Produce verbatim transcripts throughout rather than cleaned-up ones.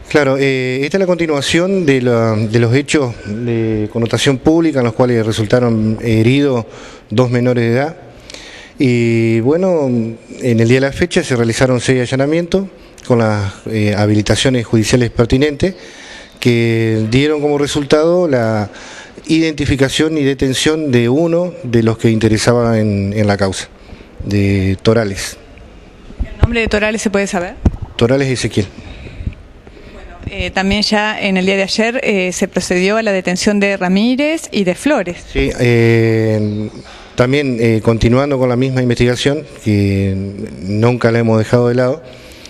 Claro, eh, esta es la continuación de, la, de los hechos de connotación pública en los cuales resultaron heridos dos menores de edad. Y bueno, en el día de la fecha se realizaron seis allanamientos con las eh, habilitaciones judiciales pertinentes que dieron como resultado la identificación y detención de uno de los que interesaba en, en la causa, de Torales. ¿El nombre de Torales se puede saber? Torales Ezequiel. Eh, también ya en el día de ayer eh, se procedió a la detención de Ramírez y de Flores. Sí, eh, también eh, continuando con la misma investigación, que nunca la hemos dejado de lado,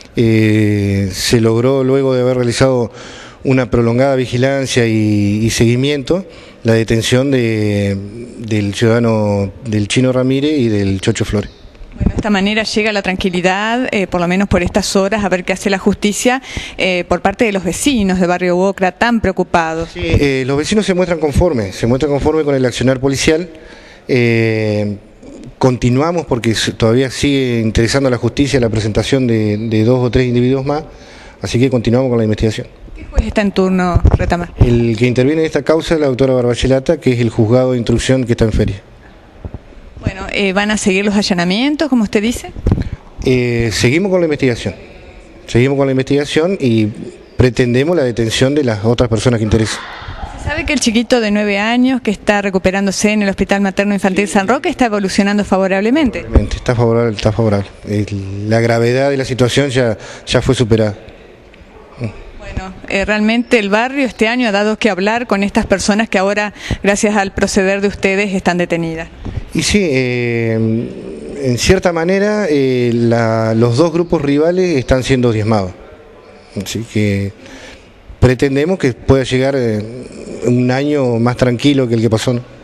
eh, se logró luego de haber realizado una prolongada vigilancia y, y seguimiento, la detención de, del ciudadano del Chino Ramírez y del Chocho Flores. Bueno, de esta manera llega la tranquilidad, eh, por lo menos por estas horas, a ver qué hace la justicia eh, por parte de los vecinos de Barrio Bocra, tan preocupados. Sí, eh, los vecinos se muestran conformes, se muestran conformes con el accionar policial. Eh, continuamos porque todavía sigue interesando a la justicia la presentación de, de dos o tres individuos más, así que continuamos con la investigación. ¿Qué juez está en turno, Retamar? El que interviene en esta causa es la doctora Barbachelata, que es el juzgado de instrucción que está en feria. Bueno, eh, ¿van a seguir los allanamientos, como usted dice? Eh, seguimos con la investigación, seguimos con la investigación y pretendemos la detención de las otras personas que interesan. Se sabe que el chiquito de nueve años que está recuperándose en el Hospital Materno Infantil San Roque está evolucionando favorablemente. Está favorable, está favorable. La gravedad de la situación ya, ya fue superada. Bueno, eh, realmente el barrio este año ha dado que hablar con estas personas que ahora, gracias al proceder de ustedes, están detenidas. Y sí, eh, en cierta manera eh, la, los dos grupos rivales están siendo diezmados. Así que pretendemos que pueda llegar eh, un año más tranquilo que el que pasó, ¿no?